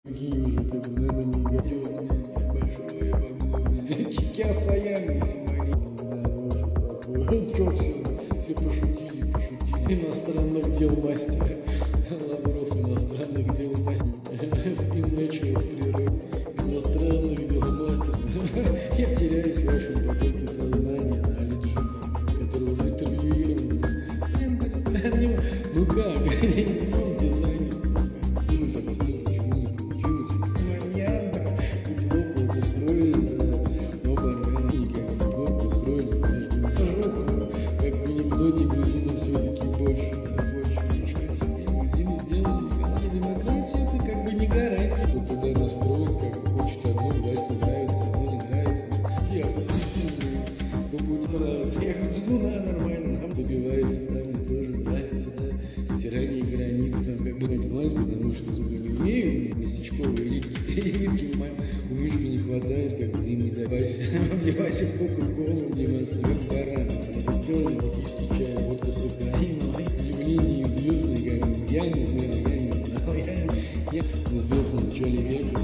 Какие уже, как бы, надо не говорил, большое бабло, Кикя Саян, если мои. Чё все пошутили. Иностранных дел мастера. Лавров, иностранных дел мастера. Иначе в природе. Иностранных дел мастера. Я теряюсь в вашем потоке сознания, которого он интервьюировал. Ну как? Дизайнер. Почему не получилось? Понятно. Неплохо вот устроили, да. Оба органики неплохо устроили. Как в анекдоте грузинам все-таки больше. Ничего себе, грузины сделали. Голландия, демократия это как бы не гарантия. Кто туда настроен, как бы хочет одну власть, нравится, одну не нравится. Те оппозитивные по пути нравится. Я говорю, ну да, нормально, нам добивается, да, мне тоже нравится, да. Стирание границ, там как бы власть, потому что зубы не умеют, местечковые элитки, у Мишки не хватает, как бы им не давайся. Вливайся в кока-колу, вливаться как баран. Пёрный балтийский чай, водка с Украиной. Явление известное, как бы, я не знал. Я в известном начале века,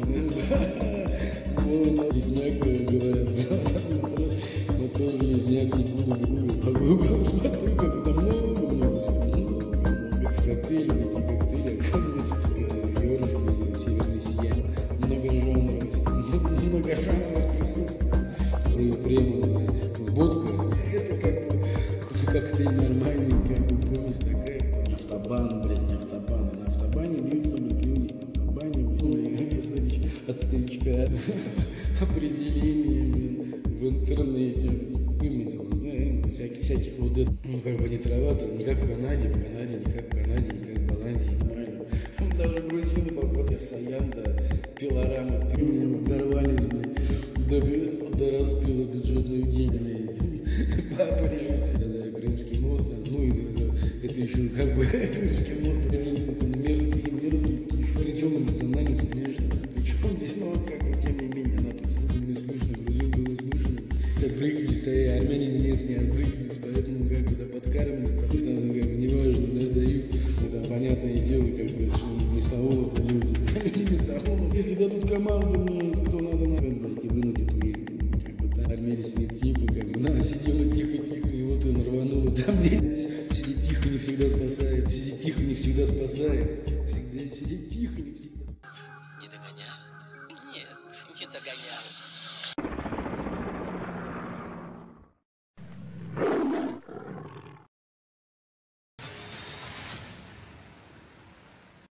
Железняк, говорят, матрос Железняк, не буду погуглил, смотрю, как там много. Коктейли, оказывается, ёршик, северный сияние, многожанровость присутствует, премовая водка, это как бы коктейль нормальный, как бы помесь такая, не автобан, не на автобане бьются мобильные, от старичка определение в интернете, мы там знаем, всяких вот это, ну как бы не трава, там, не как в Канаде, не как в Голландии, нормально. Даже грузины, походу, Саян, да, пилорама, дорвались, до распила бюджетных денег. Папа режиссер, да, Крымский мост, ну и это еще как бы Крымский мост, один мерзкий, причем на национальность, конечно, причем здесь, но как бы тем не менее, она присутствует, не слышно, грузин было слышно. Отбрыкались, армяне нет, не отбрыкались, поэтому как бы да, подкармливают, потом как бы неважно, да, дают, это понятное дело, как бы не Саулов, люди, не Саулов. Если дадут команду, мне кто надо, блядь, и вынудит уехать, как бы там армянец не тихо, как бы надо сидела тихо, и вот он рванула, там сидеть тихо не всегда спасает, сидеть тихо не всегда спасает, сидеть тихо не всегда.